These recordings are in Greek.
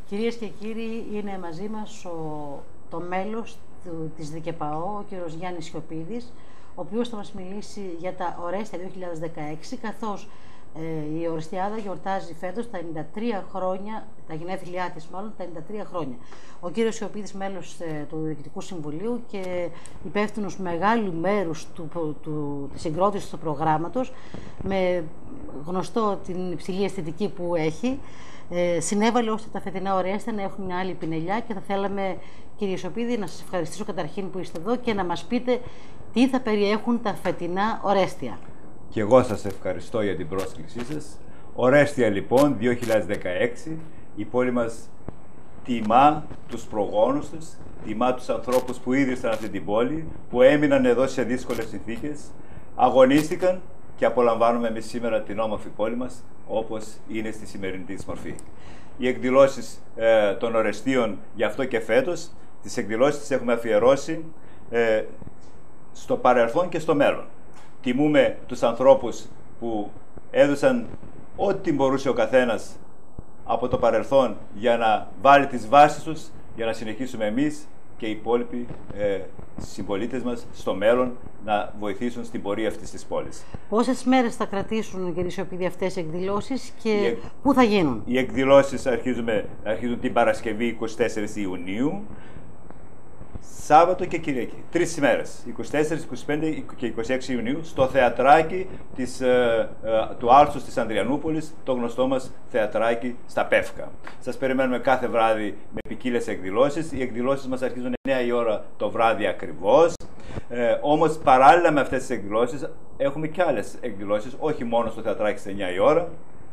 Κυρίες και κύριοι, είναι μαζί μας το μέλος της ΔΚΕΠΑΟ, ο κύριος Γιάννης Σιωπίδης, ο οποίος θα μας μιλήσει για τα Ορέστια 2016, καθώς η Ορεστιάδα γιορτάζει φέτος τα 93 χρόνια, τα γενέθλιά της μάλλον, τα 93 χρόνια. Ο κύριος Σιωπίδης, μέλος του Διοικητικού Συμβουλίου και υπεύθυνος μεγάλου μέρους της συγκρότησης του προγράμματος, με γνωστό την υψηλή αισθητική που έχει, συνέβαλε ώστε τα φετινά Ορέστια να έχουν μια άλλη πινελιά και θα θέλαμε, κύριε Σιωπίδη, να σας ευχαριστήσω καταρχήν που είστε εδώ και να μας πείτε τι θα περιέχουν τα φετινά Ορέστια. Και εγώ σας ευχαριστώ για την πρόσκλησή σας. Ορέστια λοιπόν 2016, η πόλη μας τιμά τους προγόνους τους, τιμά τους ανθρώπους που ίδρυσαν αυτή την πόλη, που έμειναν εδώ σε δύσκολες συνθήκες, αγωνίστηκαν και απολαμβάνουμε εμείς σήμερα την όμορφη πόλη μας όπως είναι στη σημερινή της μορφή. Οι εκδηλώσεις των Ορεστίων γι' αυτό και φέτος, τις εκδηλώσεις τις έχουμε αφιερώσει στο παρελθόν και στο μέλλον. Τιμούμε τους ανθρώπους που έδωσαν ό,τι μπορούσε ο καθένας από το παρελθόν για να βάλει τις βάσεις τους, για να συνεχίσουμε εμείς και οι υπόλοιποι συμπολίτες μας στο μέλλον να βοηθήσουν στην πορεία αυτής της πόλης. Πόσες μέρες θα κρατήσουν, κύριε Σιωπίδη, αυτές οι εκδηλώσεις και πού θα γίνουν? Οι εκδηλώσεις αρχίζουν την Παρασκευή 24 Ιουνίου, Σάββατο και Κυριακή. 3 ημέρες, 24, 25 και 26 Ιουνίου, στο θεατράκι του Άλσους της Ανδριανούπολης, το γνωστό μας θεατράκι στα Πεύκα. Σας περιμένουμε κάθε βράδυ με ποικίλες εκδηλώσεις. Οι εκδηλώσεις μας αρχίζουν 9 η ώρα το βράδυ ακριβώς. Όμως παράλληλα με αυτές τις εκδηλώσεις έχουμε και άλλες εκδηλώσεις, όχι μόνο στο θεατράκι στις 9 η ώρα.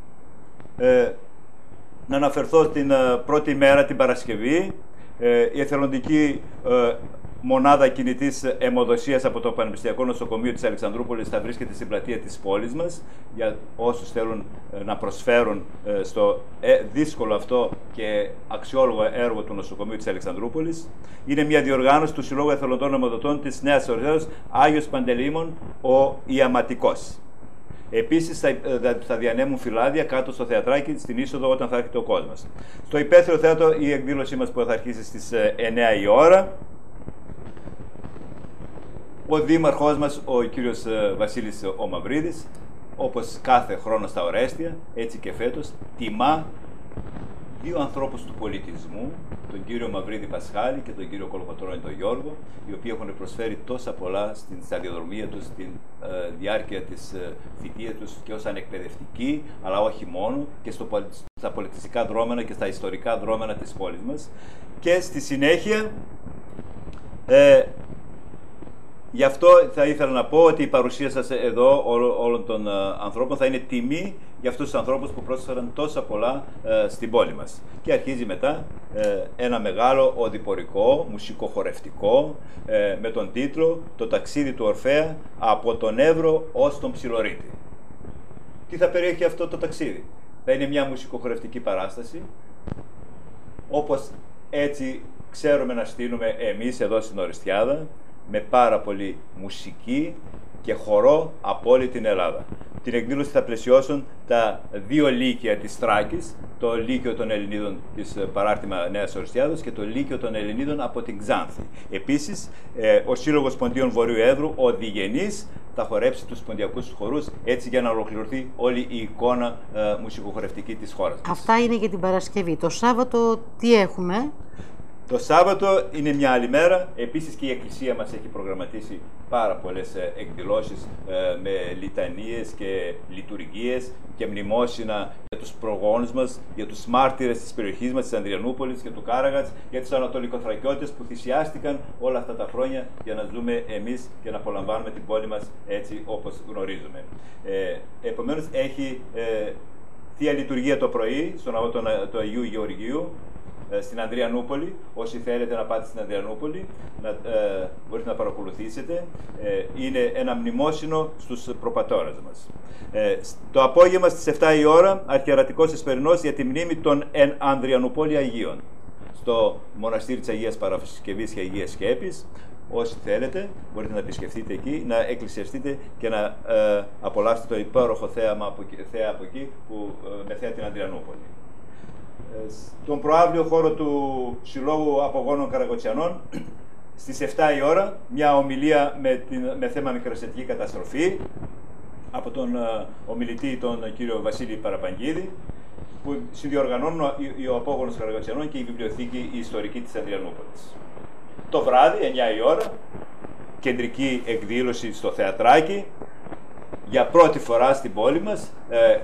Να αναφερθώ στην πρώτη μέρα, την Παρασκευή. Η εθελοντική μονάδα κινητής αιμοδοσίας από το Πανεπιστημιακό Νοσοκομείο της Αλεξανδρούπολης θα βρίσκεται στην πλατεία της πόλης μας για όσους θέλουν να προσφέρουν στο δύσκολο αυτό και αξιόλογο έργο του Νοσοκομείου της Αλεξανδρούπολης. Είναι μια διοργάνωση του Συλλόγου Εθελοντών Αιμοδοτών της Νέας Ορεστίας Άγιος Παντελεήμων ο Ιαματικός. Επίσης θα διανέμουν φυλάδια κάτω στο θεατράκι στην είσοδο όταν θα έρχεται ο κόσμος. Στο Υπαίθριο Θέατρο η εκδήλωσή μας που θα αρχίσει στις 9 η ώρα. Ο δήμαρχός μας, ο κύριος Βασίλης ο Μαυρίδης, όπως κάθε χρόνο στα Ορέστια, έτσι και φέτος, τιμά 2 ανθρώπους του πολιτισμού, τον κύριο Μαυρίδη Πασχάλη και τον κύριο Κολοκοτρώνη τον Γιώργο, οι οποίοι έχουν προσφέρει τόσα πολλά στην σταδιοδρομία τους, στην διάρκεια της θητείας τους και ως ανεκπαιδευτικοί, αλλά όχι μόνο, και στα πολιτιστικά δρόμενα και στα ιστορικά δρόμενα της πόλης μας. Και στη συνέχεια, γι' αυτό θα ήθελα να πω ότι η παρουσία σας εδώ όλων των ανθρώπων θα είναι τιμή για αυτούς τους ανθρώπους που πρόσφεραν τόσα πολλά στην πόλη μας. Και αρχίζει μετά ένα μεγάλο οδηπορικό, μουσικοχορευτικό, με τον τίτλο «Το ταξίδι του Ορφέα από τον Εύρο ως τον Ψιλορίτη». Τι θα περιέχει αυτό το ταξίδι? Θα είναι μια μουσικοχορευτική παράσταση, όπως έτσι ξέρουμε να στείλουμε εμείς εδώ στην Ορεστιάδα, με πάρα πολύ μουσική και χορό από όλη την Ελλάδα. Την εκδήλωση θα πλαισιώσουν τα 2 λύκεια της Θράκης, το Λύκειο των Ελληνίδων της παράρτημα Νέας Ορεστιάδος και το Λύκειο των Ελληνίδων από την Ξάνθη. Επίσης, ο Σύλλογος Ποντίων Βορείου Εύρου, ο Διγενής, θα χορέψει τους ποντιακούς χορούς, έτσι για να ολοκληρωθεί όλη η εικόνα μουσικοχορευτική της χώρας μας. Αυτά είναι για την Παρασκευή. Το Σάββατο τι έχουμε? Το Σάββατο είναι μια άλλη μέρα. Επίσης και η Εκκλησία μας έχει προγραμματίσει πάρα πολλές εκδηλώσεις με λιτανίες και λειτουργίες και μνημόσυνα για τους προγόνους μας, για τους μάρτυρες της περιοχής μας, της Ανδριανούπολης και του Κάραγατς, για τους Ανατολικοθρακιώτες που θυσιάστηκαν όλα αυτά τα χρόνια για να ζούμε εμείς και να απολαμβάνουμε την πόλη μας έτσι όπως γνωρίζουμε. Επομένως έχει Θεία Λειτουργία το πρωί στον ναό του Αγίου Γεωργίου, στην Ανδριανούπολη. Όσοι θέλετε να πάτε στην Ανδριανούπολη, μπορείτε να παρακολουθήσετε. Είναι ένα μνημόσυνο στους προπατώρες μας. Το απόγευμα στις 7 η ώρα, αρχιερατικός εσπερινός για τη μνήμη των εν Ανδριανουπόλη Αγίων, στο μοναστήρι της Αγίας Παρασκευής και Αγίας Σκέπης. Όσοι θέλετε, μπορείτε να επισκεφτείτε εκεί, να εκκλησιαστείτε και να απολαύσετε το υπέροχο θέα από εκεί, με θέα την Ανδριανούπολη. στον προαύλιο χώρο του Συλλόγου Απογόνων Καρακοτσιανών στις 7 η ώρα, μια ομιλία με θέμα μικρασιατική καταστροφή από τον ομιλητή τον κύριο Βασίλη Παραπαγγίδη, που συνδιοργανώνουν ο Απόγονος Καρακοτσιανών και η Βιβλιοθήκη η Ιστορική της Ανδριανούπολης. Το βράδυ, 9 η ώρα, κεντρική εκδήλωση στο Θεατράκι. Για πρώτη φορά στην πόλη μας,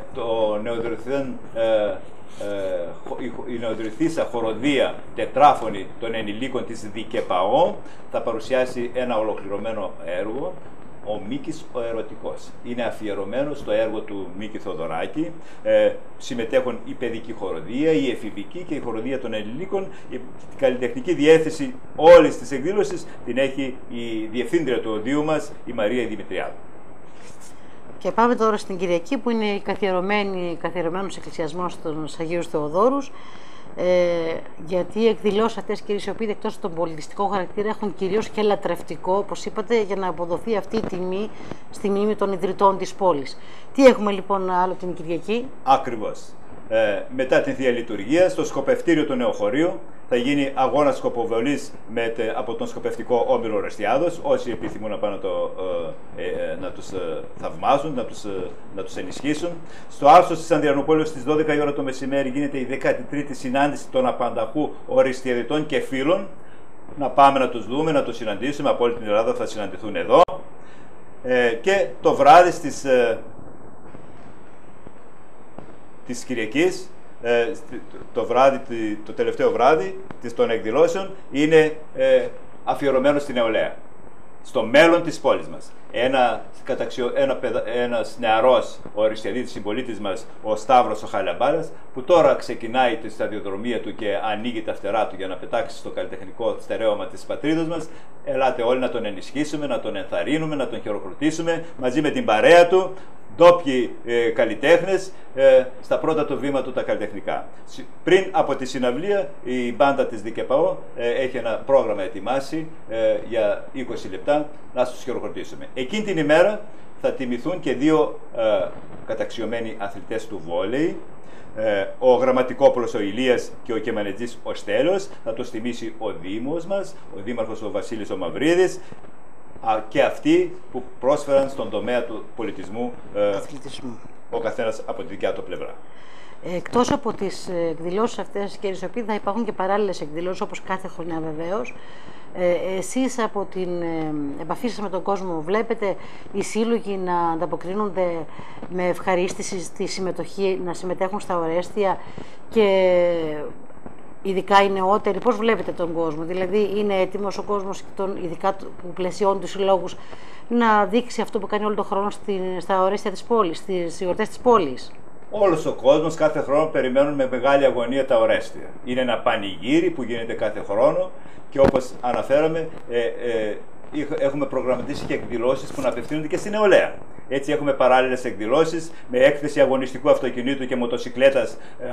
η νεοδρυθήσα χοροδία τετράφωνη των ενηλίκων της ΔΚΠΑΟ θα παρουσιάσει ένα ολοκληρωμένο έργο, ο Μίκης ο Ερωτικός. Είναι αφιερωμένο στο έργο του Μίκη Θοδωράκη. Συμμετέχουν η παιδική χοροδία, η εφηβική και η χοροδία των ενηλίκων. Η καλλιτεχνική διεύθυνση όλης της εκδήλωσης την έχει η διευθύντρια του οδείου μας, η Μαρία Δημητριάδου. Και πάμε τώρα στην Κυριακή, που είναι καθιερωμένος εκκλησιασμός των Αγίους Θεοδόρους, γιατί οι εκδηλώσεις αυτές, κύριε Σιωπίδη, εκτός από τον πολιτιστικό χαρακτήρα, έχουν κυρίως και λατρευτικό, όπως είπατε, για να αποδοθεί αυτή η τιμή στη μνήμη των ιδρυτών της πόλης. Τι έχουμε λοιπόν άλλο την Κυριακή? Ακριβώς. Μετά την Θεία Λειτουργία, στο σκοπευτήριο του Νεοχωρίου θα γίνει αγώνας σκοποβολής από τον σκοπευτικό όμιλο Ορεστιάδος. Όσοι επιθυμούν να πάνε να τους θαυμάσουν, να τους ενισχύσουν. Στο Άλσος της Ανδριανούπολης στις 12 η ώρα το μεσημέρι γίνεται η 13η συνάντηση των απανταχού οριστιαδητών και φίλων. Να πάμε να τους δούμε, να τους συναντήσουμε. Από όλη την Ελλάδα θα συναντηθούν εδώ. Και το βράδυ της Κυριακής, το τελευταίο βράδυ των εκδηλώσεων, είναι αφιερωμένο στην νεολαία, στο μέλλον της πόλης μας. Ένας νεαρός οριστιαδίτης συμπολίτης μας, ο Σταύρος ο Χαλαμπάρας, που τώρα ξεκινάει τη σταδιοδρομία του και ανοίγει τα φτερά του για να πετάξει στο καλλιτεχνικό στερέωμα της πατρίδας μας. Ελάτε όλοι να τον ενισχύσουμε, να τον ενθαρρύνουμε, να τον χειροκροτήσουμε μαζί με την παρέα του, ντόπιοι καλλιτέχνες, στα πρώτα του βήμα του τα καλλιτεχνικά. Πριν από τη συναυλία, η μπάντα της ΔΚΠΑΟ έχει ένα πρόγραμμα ετοιμάσει για 20 λεπτά να τους χειροκροτήσουμε. Εκείνη την ημέρα θα τιμηθούν και δύο καταξιωμένοι αθλητές του βόλεϊ, ο Γραμματικόπουλος ο Ηλίας και ο Κεμανετζής ο Στέλιος. Θα τους τιμήσει ο Δήμος μας, ο Δήμαρχος ο Βασίλης ο Μαυρίδης, και αυτοί που πρόσφεραν στον τομέα του πολιτισμού, ο καθένας από τη δικιά του πλευρά. Εκτός από τις εκδηλώσεις αυτές, κύριε Σιωπίδη, θα υπάρχουν και παράλληλες εκδηλώσεις, όπως κάθε χρονιά βεβαίως. Εσείς από την επαφή σας με τον κόσμο βλέπετε οι σύλλογοι να ανταποκρίνονται με ευχαρίστηση στη συμμετοχή, να συμμετέχουν στα ορέστια, και ειδικά οι νεότεροι, πώς βλέπετε τον κόσμο? Δηλαδή είναι έτοιμος ο κόσμος, ειδικά που πλαισιώνει τους συλλόγους, να δείξει αυτό που κάνει όλο τον χρόνο στα ορέστια της πόλης, στις γιορτές της πόλης? Όλος ο κόσμος κάθε χρόνο περιμένουν με μεγάλη αγωνία τα ορέστια. Είναι ένα πανηγύρι που γίνεται κάθε χρόνο και όπως αναφέραμε, έχουμε προγραμματίσει και εκδηλώσεις που να απευθύνονται και στην νεολαία. Έτσι έχουμε παράλληλες εκδηλώσεις με έκθεση αγωνιστικού αυτοκινήτου και μοτοσικλέτας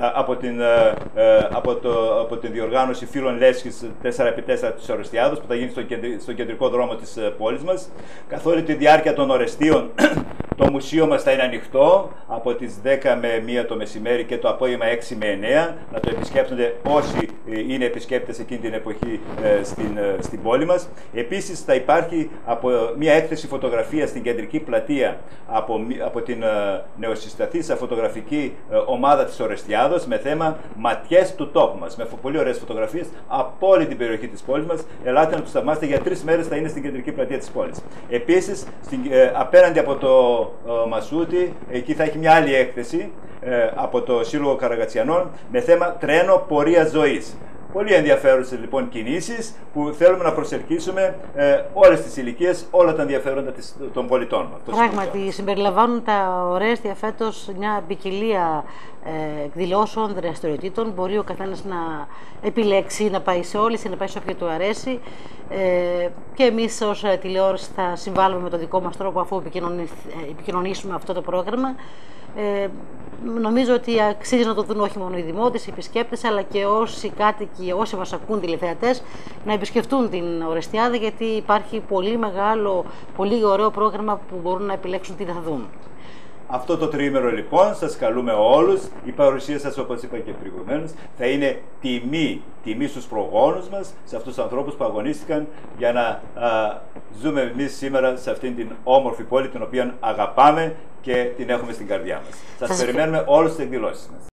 από την διοργάνωση Φίλων Λέσχης 4x4 της Ορεστιάδος, που θα γίνει στον κεντρικό δρόμο της πόλης μας. Καθ' όλη τη διάρκεια των ορεστίων το μουσείο μας θα είναι ανοιχτό από τις 10 με 1 το μεσημέρι και το απόγευμα 6 με 9, να το επισκέπτονται όσοι είναι επισκέπτες εκείνη την εποχή στην πόλη μας. Επίσης θα υπάρχει μια έκθεση φωτογραφίας στην κεντρική πλατεία από την νεοσυσταθήσα φωτογραφική ομάδα της Ορεστιάδος με θέμα ματιές του τόπου μας, με πολύ ωραίες φωτογραφίες από όλη την περιοχή της πόλης μας. Ελάτε να τους θαυμάσετε, για 3 μέρες θα είναι στην κεντρική πλατεία της πόλης. Επίσης, απέναντι από το Μασούτη, εκεί θα έχει μια άλλη έκθεση από το Σύλλογο Καρακατσιανών με θέμα τρένο πορεία ζωής. Πολύ ενδιαφέρουσες λοιπόν κινήσεις που θέλουμε να προσελκύσουμε όλες τις ηλικίες, όλα τα ενδιαφέροντα των πολιτών μας. Πράγματι, συμπεριλαμβάνουν τα ορέστια φέτος μια ποικιλία εκδηλώσεων, δραστηριοτήτων. Μπορεί ο καθένας να επιλέξει να πάει σε όλες ή να πάει σε όποια του αρέσει. Και εμείς ως τηλεόραση θα συμβάλλουμε με τον δικό μας τρόπο, αφού επικοινωνήσουμε αυτό το πρόγραμμα. Νομίζω ότι αξίζει να το δουν όχι μόνο οι δημότες, οι επισκέπτες, αλλά και όσοι κάτοικοι, όσοι μας ακούν, τηλεθεατές, να επισκεφτούν την Ορεστιάδα, γιατί υπάρχει πολύ μεγάλο, πολύ ωραίο πρόγραμμα που μπορούν να επιλέξουν τι θα δουν. Αυτό το τριήμερο λοιπόν σας καλούμε όλους. Η παρουσία σας, όπως είπα και προηγουμένως, θα είναι τιμή στους προγόνους μας, σε αυτούς τους ανθρώπους που αγωνίστηκαν για να ζούμε εμείς σήμερα σε αυτήν την όμορφη πόλη, την οποία αγαπάμε και την έχουμε στην καρδιά μας. Σας περιμένουμε όλους στις εκδηλώσεις μας.